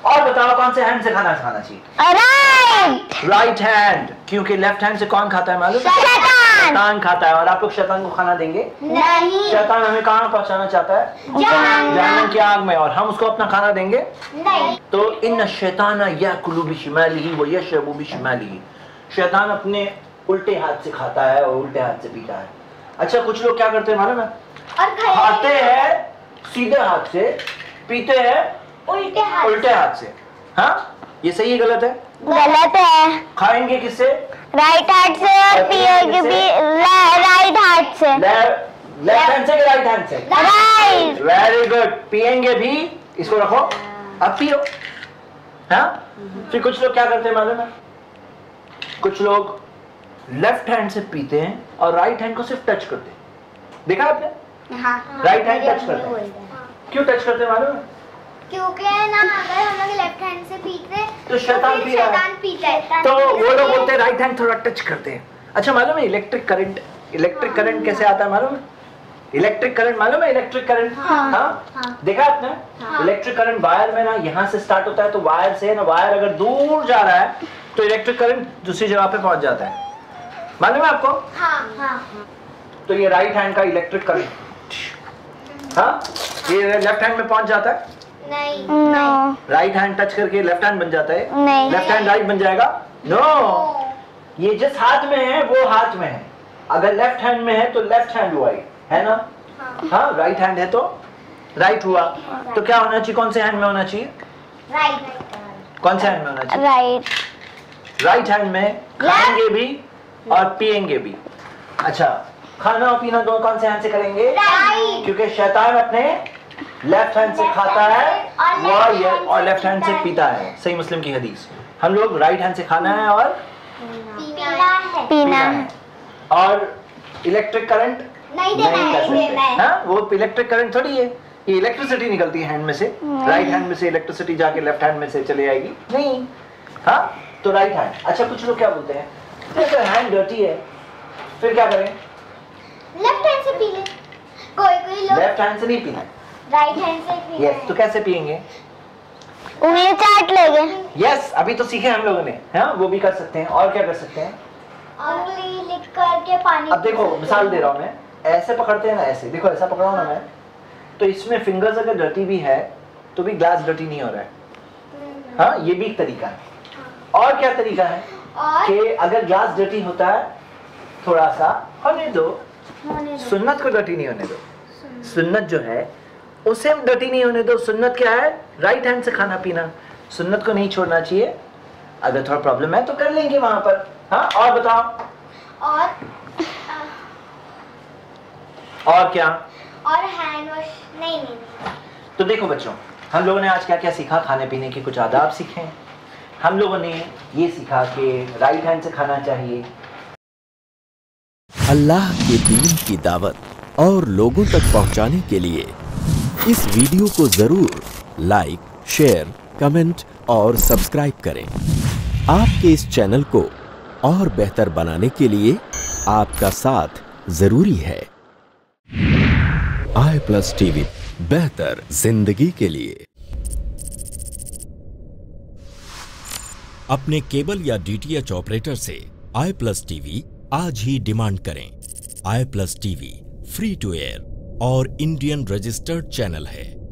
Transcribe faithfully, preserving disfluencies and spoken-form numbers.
और बताओ कौन से हैंड से खाना खाना चाहिए? राइट राइट हैंड, क्योंकि लेफ्ट हैंड से कौन खाता है मालूम? शैतान खाता है। और आप लोग शैतान को खाना देंगे नहीं। शैतान हमें कहाँ पहुँचाना चाहता है? जहन्नम की आग में, और हम उसको अपना खाना देंगे नहीं। तो इन शैतान याकुलु बिशिमालिही व यशरबु बिशिमालिही, शैतान अपने उल्टे हाथ से खाता है और उल्टे हाथ से पीता है। अच्छा, कुछ लोग क्या करते हैं मालूम है? खाते हैं सीधे हाथ से, पीते हैं उल्टे हाथ उल्टे हाथ से। हाँ, ये सही है गलत है? गलत है। खाएंगे किससे? राइट हाथ से और पिएंगे भी राइट हाथ से। लेफ्ट हैंड से कि राइट हैंड से? राइट। Very good. पिएंगे भी, इसको रखो, अब पियो। हाँ, फिर कुछ लोग क्या करते हैं मालूम है? कुछ लोग लेफ्ट हैंड से पीते हैं और राइट हैंड को सिर्फ टच करते हैं। देखा आपने? हाँ। राइट हैंड टच करते हैं। क्यों टच करते हैं मालूम है? क्योंकि ना अगर हम लोग लेफ्ट हैंड से पीते हैं तो शैतान पी रहा है। शैतान पीता है। तो वो लोग बोलते हैं राइट हैंड थोड़ा टच करते हैं। अच्छा, मालूम है इलेक्ट्रिक करंट, इलेक्ट्रिक करंट कैसे आता है मालूम है? इलेक्ट्रिक करंट मालूम है? इलेक्ट्रिक करंट, हाँ, हाँ? हाँ। देखा आपने? हाँ। इलेक्ट्रिक करंट वायर में ना यहाँ से स्टार्ट होता है, तो वायर से ना, वायर अगर दूर जा रहा है तो इलेक्ट्रिक करंट दूसरी जगह पे पहुंच जाता है। मालूम है आपको? हाँ, हाँ। तो ये राइट हैंड का इलेक्ट्रिक करंट, हाँ, ये लेफ्ट हैंड में पहुंच जाता है। नहीं, नहीं। राइट हैंड टच करके लेफ्ट हैंड बन जाता है। नहीं। लेफ्ट हैंड राइट बन जाएगा? No no. ये जिस हाथ में है वो हाथ में है। अगर लेफ्ट हैंड में है तो लेफ्ट हैंड हुआ, है ना? हाँ, राइट हैंड है तो राइट हुआ। तो क्या होना चाहिए? कौन से हैंड में होना चाहिए? राइट। कौन से हैंड में होना चाहिए? राइट। राइट हैंड में खाएंगे भी और पिएंगे भी। अच्छा, खाना और पीना दोनों कौन से हैंड से करेंगे? राइट। क्योंकि शैतान अपने लेफ्ट हैंड से खाता है और ये और लेफ्ट हैंड से पीता है। सही मुस्लिम की हदीस। हम लोग राइट हैंड से खाना है और पीना है। पीना है। और इलेक्ट्रिक करंट नहीं देना है। हाँ, वो इलेक्ट्रिक करंट थोड़ी है, ये इलेक्ट्रिसिटी निकलती है हैंड में से। राइट हैंड में से इलेक्ट्रिसिटी जाके लेफ्ट हैंड में से चले आएगी नहीं। हाँ, तो राइट हैंड। अच्छा, कुछ लोग क्या बोलते हैं, अगर हैंड डर्टी है फिर क्या करें? लेफ्ट हैंड से पी ले। कोई कोई लोग लेफ्ट हैंड से नहीं पीना, राइट हैंड से पी। यस। तो कैसे पिएंगे? उंगली चाट लेंगे। यस, अभी तो सीखे हम लोगों ने। हाँ, वो भी कर सकते हैं। और क्या कर सकते हैं? उंगली लिख करके पानी। अब देखो, मिसाल दे रहा हूँ मैं, ऐसे पकड़ते हैं ना, ऐसे देखो, ऐसा पकड़ा हूँ ना मैं, तो इसमें फिंगर्स अगर डर्टी भी है तो भी ग्लास डर्टी नहीं हो रहा है। हाँ, ये भी एक तरीका है। और क्या तरीका है कि अगर ग्लास डर्टी होता है थोड़ा सा होने दो, सुन्नत को डर्टी नहीं होने दो। सुन्नत जो है उसे डर्टी नहीं होने दो। सुन्नत क्या है? राइट हैंड से खाना पीना। सुन्नत को नहीं छोड़ना चाहिए। अगर थोड़ा प्रॉब्लम है तो कर लेंगे वहां पर। हाँ, और बताओ। और और क्या? और हैंड वॉश नहीं नहीं तो देखो बच्चों, हम लोगों ने आज क्या क्या सीखा? खाने पीने के कुछ आदाब सीखे। हम लोगों ने ये सीखा कि राइट हैंड से खाना चाहिए। अल्लाह के दीन की दावत और लोगों तक पहुंचाने के लिए इस वीडियो को जरूर लाइक, शेयर, कमेंट और सब्सक्राइब करें। आपके इस चैनल को और बेहतर बनाने के लिए आपका साथ जरूरी है। आई प्लस टीवी, बेहतर जिंदगी के लिए। अपने केबल या डीटीएच ऑपरेटर से आई प्लस टीवी आज ही डिमांड करें। I plus TV free to air और इंडियन रजिस्टर्ड चैनल है।